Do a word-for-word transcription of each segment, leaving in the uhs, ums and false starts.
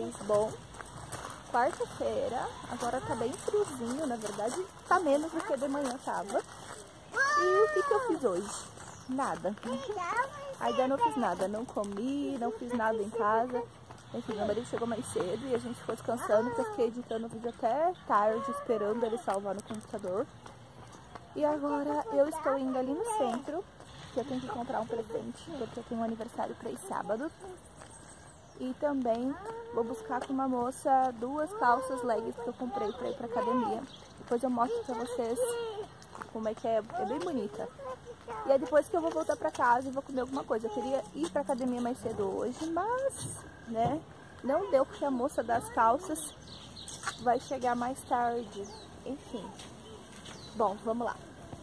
vocês? Bom, quarta-feira, agora tá bem friozinho, na verdade tá menos do que de manhã tava. E o que que eu fiz hoje? Nada. Ainda não fiz nada, não comi, não fiz nada em casa. Enfim, meu marido chegou mais cedo e a gente ficou descansando, porque eu fiquei editando o vídeo até tarde, esperando ele salvar no computador. E agora eu estou indo ali no centro, que eu tenho que comprar um presente, porque eu tenho um aniversário para esse sábado. E também vou buscar com uma moça duas calças leggings que eu comprei para ir para academia. Depois eu mostro para vocês como é que é, é bem bonita. E é depois que eu vou voltar para casa e vou comer alguma coisa. Eu queria ir para academia mais cedo hoje, mas, né, não deu porque a moça das calças vai chegar mais tarde. Enfim. Bom, vamos lá.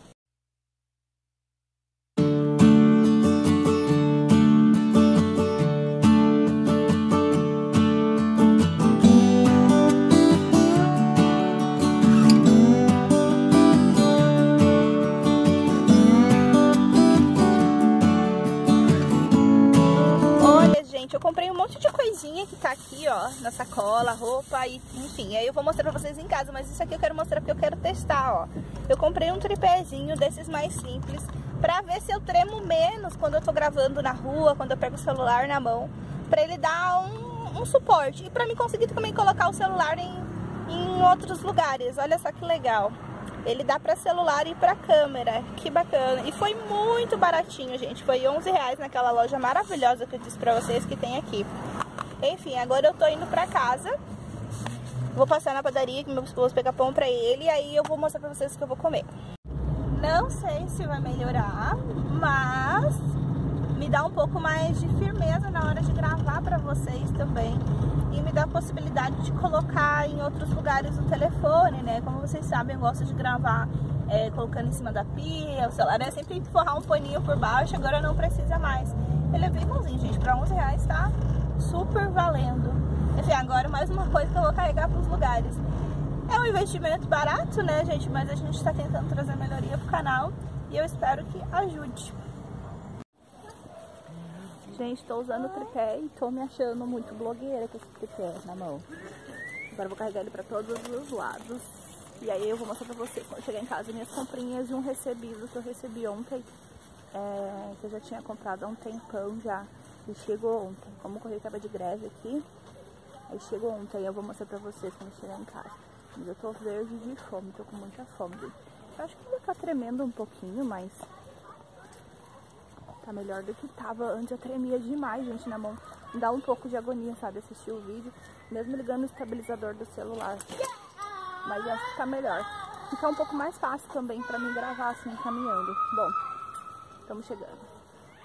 Eu comprei um monte de coisinha que tá aqui, ó, na sacola, roupa e enfim, aí eu vou mostrar pra vocês em casa, mas isso aqui eu quero mostrar porque eu quero testar, ó. Eu comprei um tripézinho desses mais simples pra ver se eu tremo menos quando eu tô gravando na rua, quando eu pego o celular na mão, pra ele dar um, um suporte e pra mim conseguir também colocar o celular em, em outros lugares. Olha só que legal. Ele dá pra celular e pra câmera, que bacana. E foi muito baratinho, gente. Foi onze reais naquela loja maravilhosa que eu disse pra vocês que tem aqui. Enfim, agora eu tô indo pra casa. Vou passar na padaria que meu esposo pegar pão pra ele. E aí eu vou mostrar pra vocês o que eu vou comer. Não sei se vai melhorar, mas me dá um pouco mais de firmeza na hora de gravar pra vocês também. E me dá a possibilidade de colocar em outros lugares o telefone, né? Como vocês sabem, eu gosto de gravar é, colocando em cima da pia, o celular, né? Sempre tem que forrar um paninho por baixo, agora não precisa mais. Ele é bem bonzinho, gente, pra onze reais tá super valendo. Enfim, agora mais uma coisa que eu vou carregar pros lugares. É um investimento barato, né, gente? Mas a gente tá tentando trazer melhoria pro canal e eu espero que ajude. Gente, tô usando o tripé e tô me achando muito blogueira com esse tripé na mão. Agora eu vou carregar ele pra todos os lados. E aí eu vou mostrar pra vocês quando chegar em casa minhas comprinhas de um recebido que eu recebi ontem. É, que eu já tinha comprado há um tempão já. E chegou ontem. Como o correio tava de greve aqui, aí chegou ontem. Aí eu vou mostrar pra vocês quando chegar em casa. Mas eu tô verde de fome, tô com muita fome. Eu acho que ainda tá tremendo um pouquinho, mas tá melhor do que tava. Antes eu tremia demais, gente, na mão. Me dá um pouco de agonia, sabe, assistir o vídeo. Mesmo ligando o estabilizador do celular. Mas eu acho que tá melhor. Fica um pouco mais fácil também pra mim gravar assim, caminhando. Bom, estamos chegando.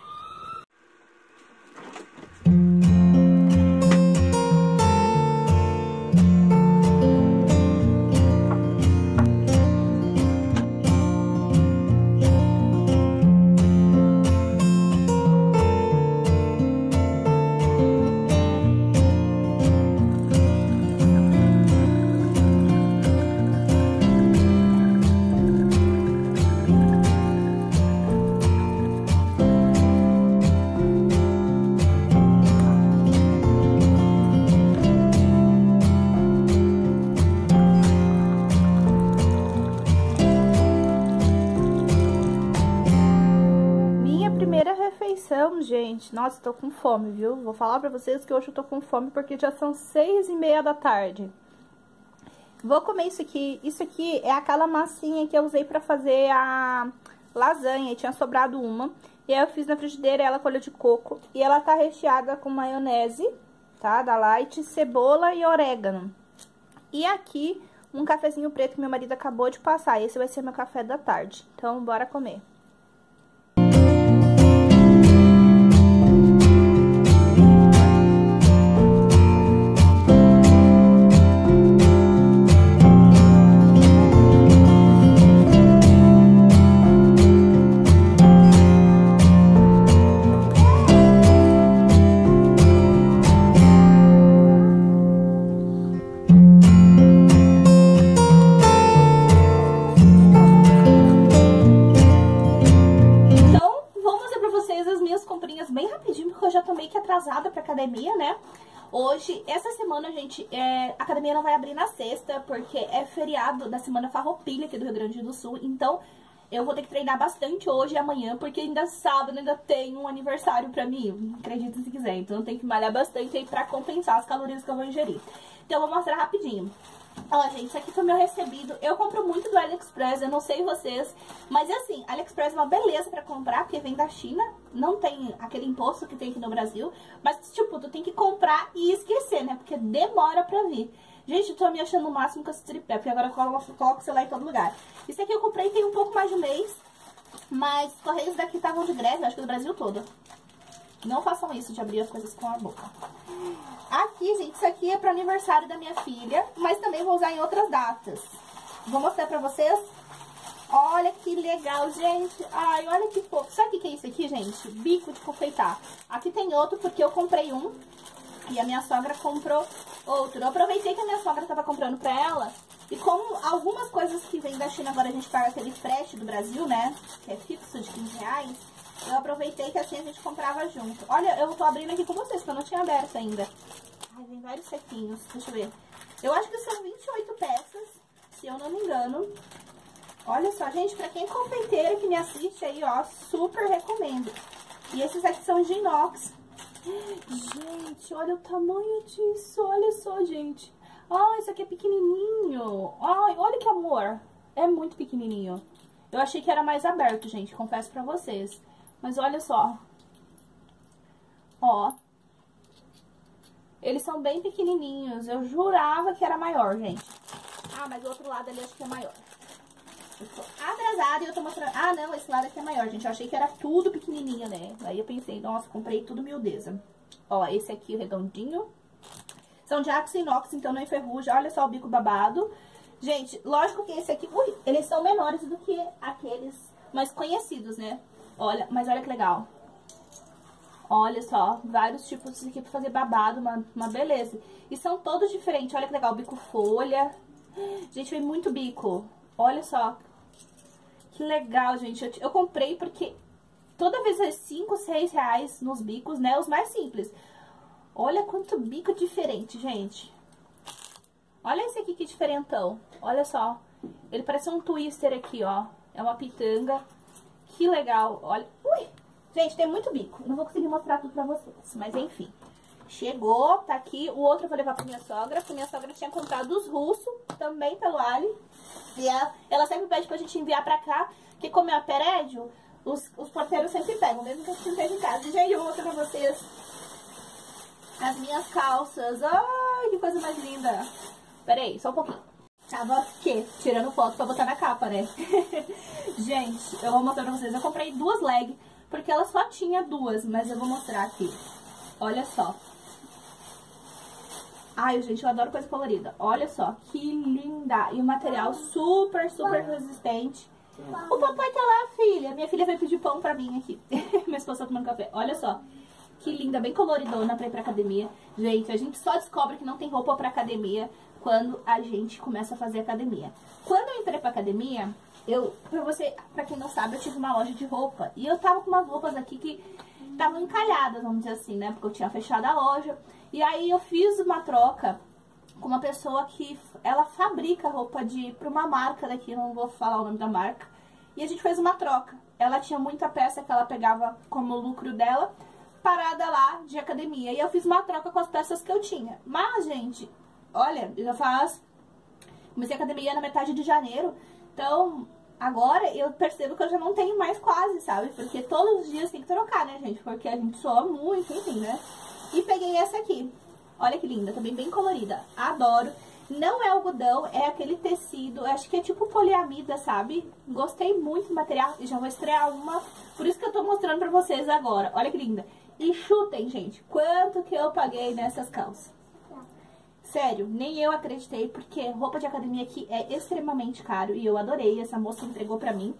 Gente, nossa, tô com fome, viu? Vou falar pra vocês que hoje eu tô com fome porque já são seis e meia da tarde. Vou comer isso aqui. Isso aqui é aquela massinha que eu usei pra fazer a lasanha. E tinha sobrado uma. E aí eu fiz na frigideira ela com óleo de coco. E ela tá recheada com maionese, tá? Da Light, cebola e orégano. E aqui um cafezinho preto que meu marido acabou de passar. Esse vai ser meu café da tarde. Então, bora comer. Atrasada pra academia, né? Hoje, essa semana, gente, é, a academia não vai abrir na sexta, porque é feriado da Semana Farroupilha aqui do Rio Grande do Sul. Então, eu vou ter que treinar bastante hoje e amanhã, porque ainda sábado ainda tem um aniversário pra mim. Acredita se quiser. Então, eu tenho que malhar bastante aí pra compensar as calorias que eu vou ingerir. Então, eu vou mostrar rapidinho. Ó, gente, isso aqui foi meu recebido. Eu compro muito do AliExpress, eu não sei vocês, mas é assim, AliExpress é uma beleza pra comprar, porque vem da China, não tem aquele imposto que tem aqui no Brasil, mas, tipo, tu tem que comprar e esquecer, né, porque demora pra vir. Gente, eu tô me achando o máximo com esse tripé, porque agora eu coloco, coloco o celular em todo lugar. Isso aqui eu comprei tem um pouco mais de um mês, mas os correios daqui estavam de greve, acho que do Brasil todo. Não façam isso de abrir as coisas com a boca. Aqui, gente, isso aqui é pro aniversário da minha filha, mas também vou usar em outras datas. Vou mostrar pra vocês. Olha que legal, gente. Ai, olha que fofo. Sabe o que é isso aqui, gente? Bico de confeitar. Aqui tem outro porque eu comprei um e a minha sogra comprou outro. Eu aproveitei que a minha sogra tava comprando pra ela. E como algumas coisas que vêm da China agora a gente paga aquele frete do Brasil, né? Que é fixo de quinze reais. Eu aproveitei que assim a gente comprava junto. Olha, eu tô abrindo aqui com vocês, que eu não tinha aberto ainda. Ai, vem vários sequinhos. Deixa eu ver. Eu acho que são vinte e oito peças, se eu não me engano. Olha só, gente, pra quem é confeiteira que me assiste aí, ó, super recomendo. E esses aqui são de inox. Gente, olha o tamanho disso. Olha só, gente. Ah, isso aqui é pequenininho. Ai, olha que amor. É muito pequenininho. Eu achei que era mais aberto, gente, confesso pra vocês. Mas olha só. Ó. Eles são bem pequenininhos. Eu jurava que era maior, gente. Ah, mas o outro lado ali acho que é maior. Eu tô atrasada e eu tô mostrando... Ah, não, esse lado aqui é maior, gente. Eu achei que era tudo pequenininho, né? Aí eu pensei, nossa, comprei tudo miudeza. Ó, esse aqui, o redondinho. São de aço inox, então não enferruja. Olha só o bico babado. Gente, lógico que esse aqui... Ui, eles são menores do que aqueles mais conhecidos, né? Olha, mas olha que legal. Olha só, vários tipos aqui pra fazer babado, uma, uma beleza. E são todos diferentes, olha que legal, bico folha. Gente, vem muito bico. Olha só. Que legal, gente. Eu, eu comprei porque toda vez é cinco, seis reais nos bicos, né? Os mais simples. Olha quanto bico diferente, gente. Olha esse aqui que diferentão. Olha só. Ele parece um twister aqui, ó. É uma pitanga. Que legal. Olha. Ui! Gente, tem muito bico. Não vou conseguir mostrar tudo pra vocês. Mas enfim. Chegou, tá aqui. O outro eu vou levar pra minha sogra. Porque minha sogra tinha comprado os russos. Também pelo Ali. E ela, ela sempre pede pra gente enviar pra cá. Porque como é prédio, os, os porteiros sempre pegam. Mesmo que eu esteja em casa. E já eu vou mostrar pra vocês as minhas calças. Ai, que coisa mais linda. Pera aí, só um pouquinho. Tava o quê? Tirando foto pra botar na capa, né? Gente, eu vou mostrar pra vocês. Eu comprei duas legs, porque ela só tinha duas, mas eu vou mostrar aqui. Olha só. Ai, gente, eu adoro coisa colorida. Olha só, que linda. E o material super, super resistente. O papai tá lá, filha. Minha filha veio pedir pão pra mim aqui. Minha esposa tá tomando café. Olha só. Que linda, bem coloridona pra ir pra academia. Gente, a gente só descobre que não tem roupa pra academia quando a gente começa a fazer academia. Quando eu entrei pra academia, eu, pra você, pra quem não sabe, eu tive uma loja de roupa. E eu tava com umas roupas aqui que estavam encalhadas, vamos dizer assim, né? Porque eu tinha fechado a loja. E aí eu fiz uma troca com uma pessoa que, ela fabrica roupa de, pra uma marca daqui, não vou falar o nome da marca. E a gente fez uma troca. Ela tinha muita peça que ela pegava como lucro dela, parada lá de academia. E eu fiz uma troca com as peças que eu tinha. Mas, gente, olha, já faz... Comecei a academia na metade de janeiro. Então, agora eu percebo que eu já não tenho mais quase, sabe? Porque todos os dias tem que trocar, né, gente? Porque a gente soa muito, enfim, né? E peguei essa aqui. Olha que linda, também bem colorida. Adoro. Não é algodão, é aquele tecido, acho que é tipo poliamida, sabe? Gostei muito do material e já vou estrear uma. Por isso que eu tô mostrando pra vocês agora. Olha que linda. E chutem, gente, quanto que eu paguei nessas calças? Sério, nem eu acreditei, porque roupa de academia aqui é extremamente caro. E eu adorei, essa moça entregou pra mim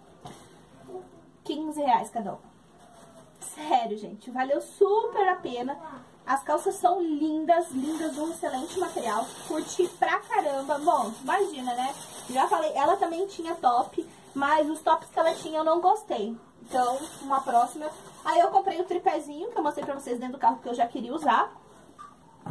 quinze reais cada uma. Sério, gente, valeu super a pena. As calças são lindas, lindas, um excelente material. Curti pra caramba. Bom, imagina, né? Já falei, ela também tinha top, mas os tops que ela tinha eu não gostei. Então, uma próxima. Aí eu comprei o tripézinho, que eu mostrei pra vocês dentro do carro, que eu já queria usar.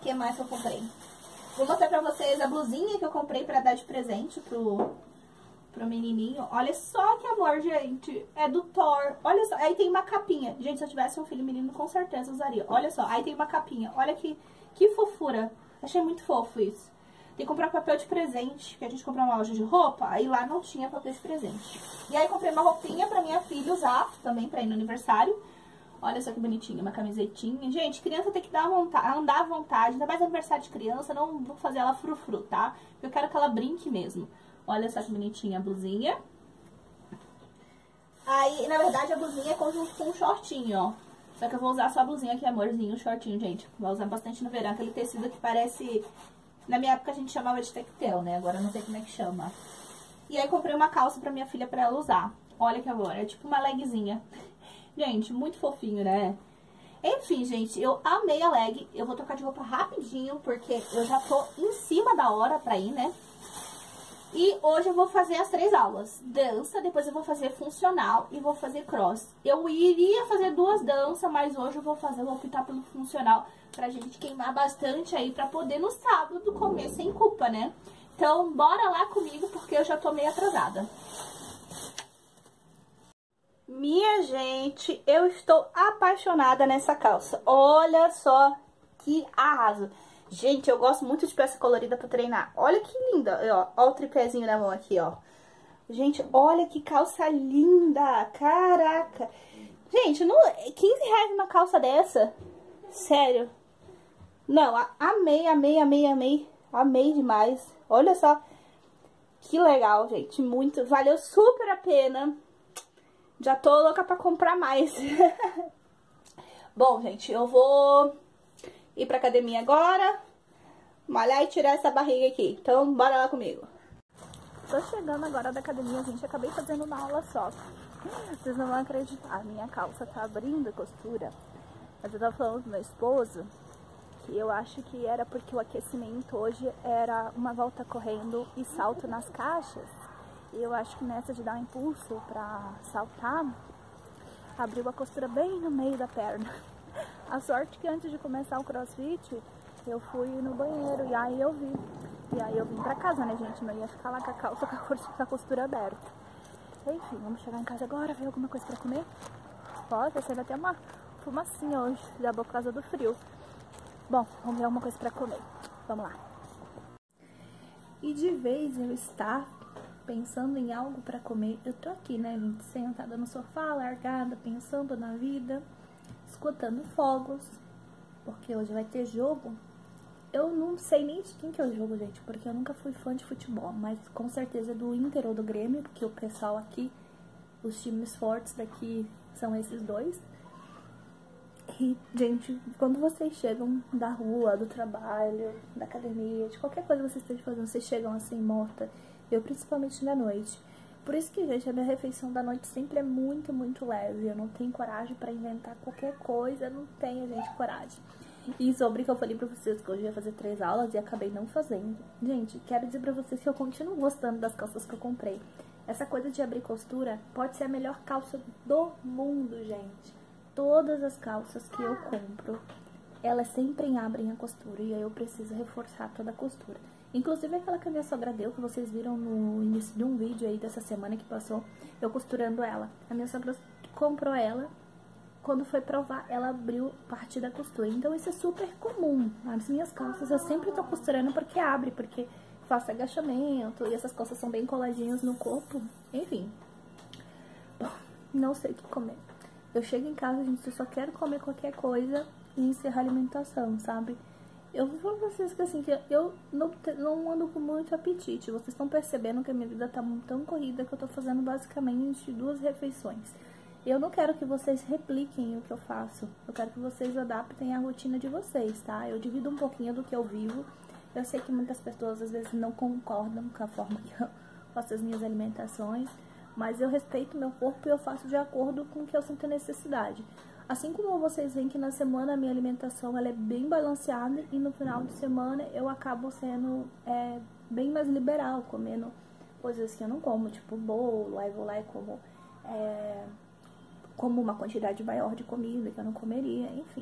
que mais que eu comprei? Vou mostrar pra vocês a blusinha que eu comprei pra dar de presente pro, pro menininho. Olha só que amor, gente. É do Thor. Olha só. Aí tem uma capinha. Gente, se eu tivesse um filho menino, com certeza usaria. Olha só. Aí tem uma capinha. Olha que, que fofura. Achei muito fofo isso. Tem que comprar papel de presente, que a gente comprou uma loja de roupa, aí lá não tinha papel de presente. E aí comprei uma roupinha pra minha filha usar, também pra ir no aniversário. Olha só que bonitinha, uma camisetinha. Gente, criança tem que dar vontade, andar à vontade, ainda mais aniversário de criança, não vou fazer ela frufru, tá? Eu quero que ela brinque mesmo. Olha só que bonitinha a blusinha. Aí, na verdade, a blusinha é conjunto com um shortinho, ó. Só que eu vou usar só a blusinha aqui, amorzinho, shortinho, gente. Vou usar bastante no verão, aquele tecido que parece... Na minha época a gente chamava de tectel, né? Agora eu não sei como é que chama. E aí comprei uma calça pra minha filha pra ela usar. Olha que agora, é tipo uma legzinha. Gente, muito fofinho, né? Enfim, gente, eu amei a leg. Eu vou trocar de roupa rapidinho, porque eu já tô em cima da hora pra ir, né? E hoje eu vou fazer as três aulas. Dança, depois eu vou fazer funcional e vou fazer cross. Eu iria fazer duas danças, mas hoje eu vou fazer, vou optar pelo funcional pra gente queimar bastante aí, pra poder no sábado comer sem culpa, né? Então, bora lá comigo, porque eu já tô meio atrasada. Minha gente, eu estou apaixonada nessa calça. Olha só que arraso. Gente, eu gosto muito de peça colorida pra treinar. Olha que linda. Ó, ó o tripézinho na mão aqui, ó. Gente, olha que calça linda. Caraca. Gente, não, quinze reais uma calça dessa? Sério. Não, amei, amei, amei, amei. Amei demais. Olha só. Que legal, gente. Muito. Valeu super a pena. Já tô louca pra comprar mais. Bom, gente, eu vou ir pra academia agora, malhar e tirar essa barriga aqui. Então, bora lá comigo. Tô chegando agora da academia, gente. Acabei fazendo uma aula só. Vocês não vão acreditar. A minha calça tá abrindo a costura. Mas eu tava falando do meu esposo que eu acho que era porque o aquecimento hoje era uma volta correndo e salto nas caixas. E eu acho que nessa de dar um impulso pra saltar, abriu a costura bem no meio da perna. A sorte que antes de começar o crossfit, eu fui no banheiro e aí eu vi. E aí eu vim pra casa, né, gente? Não ia ficar lá com a calça com a costura aberta. Enfim, vamos chegar em casa agora, ver alguma coisa pra comer. Ó, tá saindo até uma fumacinha hoje, já por causa do frio. Bom, vamos ver alguma coisa pra comer. Vamos lá. E de vez eu estar pensando em algo pra comer, eu tô aqui, né, gente, sentada no sofá, largada, pensando na vida, escutando fogos, porque hoje vai ter jogo. Eu não sei nem de quem que é o jogo, gente, porque eu nunca fui fã de futebol, mas com certeza é do Inter ou do Grêmio, porque o pessoal aqui, os times fortes daqui são esses dois. E, gente, quando vocês chegam da rua, do trabalho, da academia, de qualquer coisa que vocês estejam fazendo, vocês chegam assim, morta. Eu, principalmente na noite. Por isso que, gente, a minha refeição da noite sempre é muito, muito leve. Eu não tenho coragem pra inventar qualquer coisa, não tenho, gente, coragem. E sobre que eu falei pra vocês que hoje ia fazer três aulas e acabei não fazendo. Gente, quero dizer pra vocês que eu continuo gostando das calças que eu comprei. Essa coisa de abrir costura pode ser a melhor calça do mundo, gente. Todas as calças que eu compro, elas sempre abrem a costura e aí eu preciso reforçar toda a costura. Inclusive aquela que a minha sogra deu, que vocês viram no início de um vídeo aí dessa semana que passou, eu costurando ela. A minha sogra comprou ela, quando foi provar, ela abriu parte da costura. Então isso é super comum. As minhas calças eu sempre tô costurando porque abre, porque faço agachamento e essas calças são bem coladinhas no corpo. Enfim, bom, não sei o que comer. Eu chego em casa, gente, eu só quero comer qualquer coisa e encerrar a alimentação, sabe? Eu vou falar pra vocês que assim, que eu não, não ando com muito apetite. Vocês estão percebendo que a minha vida tá tão corrida que eu tô fazendo basicamente duas refeições. Eu não quero que vocês repliquem o que eu faço. Eu quero que vocês adaptem a rotina de vocês, tá? Eu divido um pouquinho do que eu vivo. Eu sei que muitas pessoas às vezes não concordam com a forma que eu faço as minhas alimentações. Mas eu respeito meu corpo e eu faço de acordo com o que eu sinto necessidade. Assim como vocês veem que na semana a minha alimentação ela é bem balanceada e no final de semana eu acabo sendo é, bem mais liberal, comendo coisas que eu não como, tipo bolo, aí vou lá e como, é, como uma quantidade maior de comida que eu não comeria, enfim.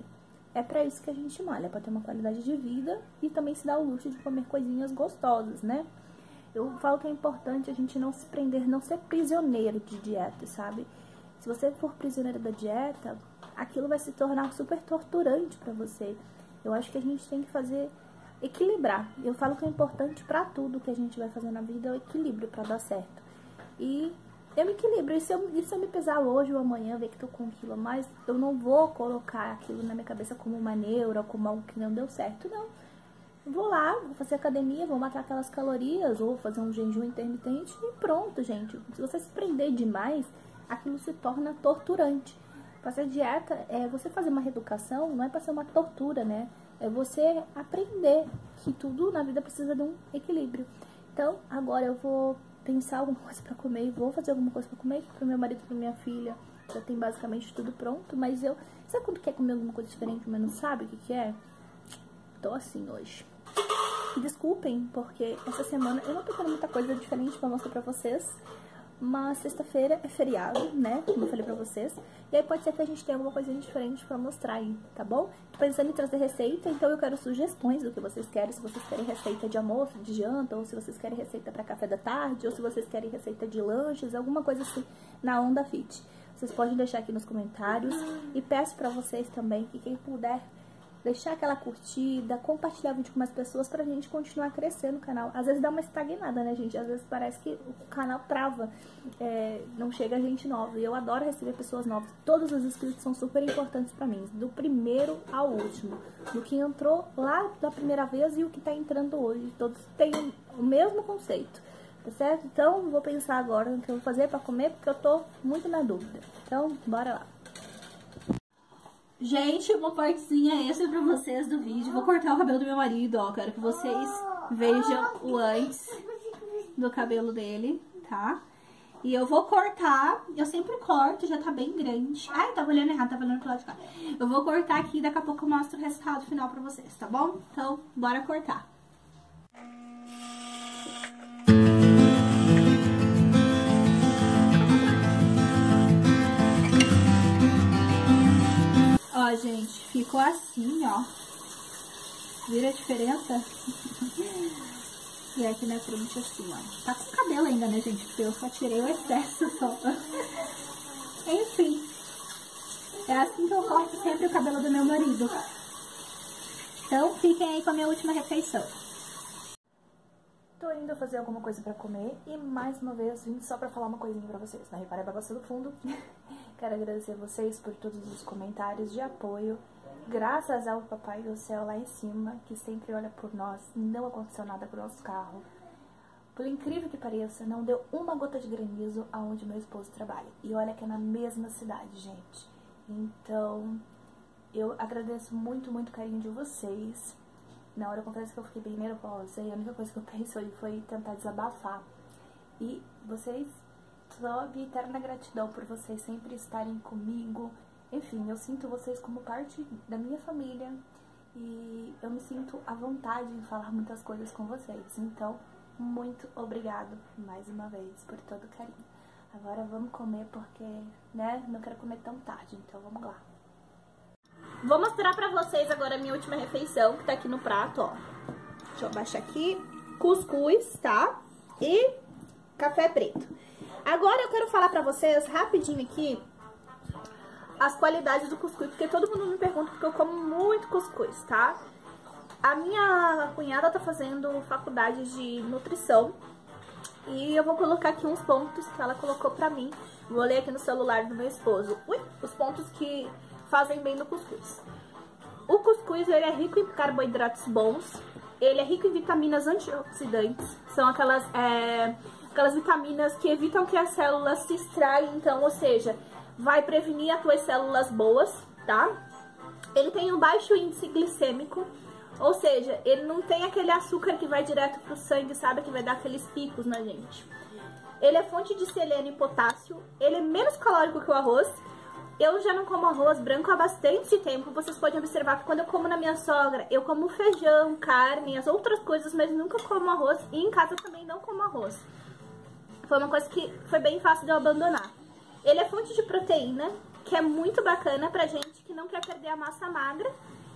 é pra isso que a gente malha, pra ter uma qualidade de vida e também se dar o luxo de comer coisinhas gostosas, né? Eu falo que é importante a gente não se prender, não ser prisioneiro de dieta, sabe? Se você for prisioneiro da dieta, aquilo vai se tornar super torturante pra você. Eu acho que a gente tem que fazer, equilibrar. Eu falo que é importante pra tudo que a gente vai fazer na vida é o equilíbrio pra dar certo. E eu me equilibro. E se eu, e se eu me pesar hoje ou amanhã, ver que tô com um quilo a mais, eu não vou colocar aquilo na minha cabeça como uma neura, como algo que não deu certo, não. Vou lá, vou fazer academia, vou matar aquelas calorias, ou fazer um jejum intermitente e pronto, gente. Se você se prender demais, aquilo se torna torturante. Fazer dieta é você fazer uma reeducação, não é pra ser uma tortura, né? É você aprender que tudo na vida precisa de um equilíbrio. Então, agora eu vou pensar alguma coisa pra comer, vou fazer alguma coisa pra comer, pro meu marido, pra minha filha. Já tem basicamente tudo pronto, mas eu... Sabe quando quer comer alguma coisa diferente, mas não sabe o que que é? Tô assim hoje. E desculpem, porque essa semana eu não tô tendo muita coisa diferente pra mostrar pra vocês. Mas sexta-feira é feriado, né? Como eu falei pra vocês. E aí pode ser que a gente tenha alguma coisinha diferente pra mostrar aí, tá bom? Tô pensando em trazer receita, então eu quero sugestões do que vocês querem. Se vocês querem receita de almoço, de janta, ou se vocês querem receita pra café da tarde, ou se vocês querem receita de lanches, alguma coisa assim na Onda Fit. Vocês podem deixar aqui nos comentários. E peço pra vocês também que quem puder deixar aquela curtida, compartilhar o vídeo com mais pessoas pra gente continuar crescendo o canal. Às vezes dá uma estagnada, né, gente? Às vezes parece que o canal trava, é, não chega gente nova. E eu adoro receber pessoas novas. Todos os inscritos são super importantes pra mim, do primeiro ao último. Do que entrou lá da primeira vez e o que tá entrando hoje. Todos têm o mesmo conceito, tá certo? Então, vou pensar agora no que eu vou fazer pra comer, porque eu tô muito na dúvida. Então, bora lá. Gente, uma partezinha extra pra vocês do vídeo. Vou cortar o cabelo do meu marido, ó. Quero que vocês vejam o antes do cabelo dele, tá? E eu vou cortar, eu sempre corto, já tá bem grande. Ai, tava olhando errado, tava olhando pro lado de cá. Eu vou cortar aqui e daqui a pouco eu mostro o resultado final pra vocês, tá bom? Então, bora cortar. Ó, gente, ficou assim, ó. Vira a diferença? E aqui na frente assim, ó. Tá com cabelo ainda, né, gente? Porque eu só tirei o excesso só. Enfim. É assim que eu corto sempre o cabelo do meu marido. Então, fiquem aí com a minha última refeição. Tô indo fazer alguma coisa pra comer e mais uma vez vim só pra falar uma coisinha pra vocês. Não reparem a bagunça do fundo. Quero agradecer vocês por todos os comentários de apoio. Graças ao Papai do Céu lá em cima, que sempre olha por nós, não aconteceu nada com o nosso carro. Por incrível que pareça, não deu uma gota de granizo aonde meu esposo trabalha. E olha que é na mesma cidade, gente. Então, eu agradeço muito, muito o carinho de vocês. Na hora eu confesso que eu fiquei bem nervosa e a única coisa que eu pensei foi tentar desabafar. E vocês, sob eterna gratidão por vocês sempre estarem comigo. Enfim, eu sinto vocês como parte da minha família e eu me sinto à vontade em falar muitas coisas com vocês. Então, muito obrigado mais uma vez por todo o carinho. Agora vamos comer porque, né, não quero comer tão tarde, então vamos lá. Vou mostrar pra vocês agora a minha última refeição, que tá aqui no prato, ó. Deixa eu abaixar aqui. Cuscuz, tá? E café preto. Agora eu quero falar pra vocês, rapidinho aqui, as qualidades do cuscuz, porque todo mundo me pergunta, porque eu como muito cuscuz, tá? A minha cunhada tá fazendo faculdade de nutrição e eu vou colocar aqui uns pontos que ela colocou pra mim. Vou ler aqui no celular do meu esposo. Ui, os pontos que fazem bem no cuscuz. O cuscuz, ele é rico em carboidratos bons, ele é rico em vitaminas antioxidantes, são aquelas, é, aquelas vitaminas que evitam que as células se estraguem, então, ou seja, vai prevenir as tuas células boas, tá? Ele tem um baixo índice glicêmico, ou seja, ele não tem aquele açúcar que vai direto pro sangue, sabe? Que vai dar aqueles picos na gente. Ele é fonte de selênio e potássio, ele é menos calórico que o arroz. Eu já não como arroz branco há bastante tempo. Vocês podem observar que quando eu como na minha sogra, eu como feijão, carne, as outras coisas, mas nunca como arroz. E em casa também não como arroz. Foi uma coisa que foi bem fácil de eu abandonar. Ele é fonte de proteína, que é muito bacana pra gente que não quer perder a massa magra.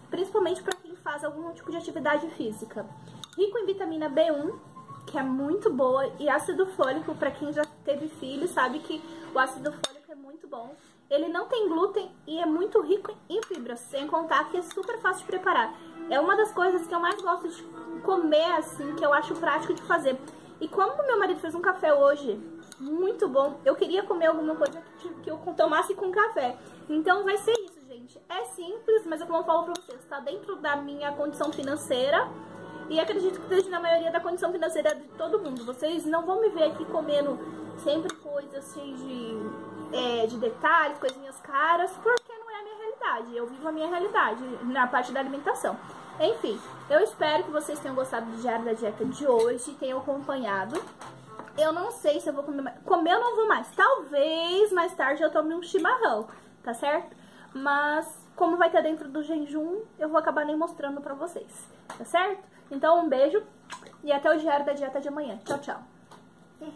principalmente para quem faz algum tipo de atividade física. Rico em vitamina B um, que é muito boa, e ácido fólico, para quem já teve filho, sabe que o ácido fólico é muito bom. Ele não tem glúten e é muito rico em fibras, sem contar que é super fácil de preparar. É uma das coisas que eu mais gosto de comer, assim, que eu acho prático de fazer. E como meu marido fez um café hoje, muito bom, eu queria comer alguma coisa que, que eu tomasse com café. Então vai ser isso, gente. É simples, mas é como eu falo pra vocês, tá dentro da minha condição financeira. E acredito que esteja na maioria da condição financeira de todo mundo. Vocês não vão me ver aqui comendo sempre coisas cheias de, é, de detalhes, coisinhas caras, porque não é a minha realidade. Eu vivo a minha realidade na parte da alimentação. Enfim, eu espero que vocês tenham gostado do Diário da Dieta de hoje, tenham acompanhado. Eu não sei se eu vou comer mais. Comer eu não vou mais. Talvez mais tarde eu tome um chimarrão, tá certo? Mas como vai estar dentro do jejum, eu vou acabar nem mostrando pra vocês, tá certo? Então um beijo e até o Diário da Dieta de amanhã. Tchau, tchau.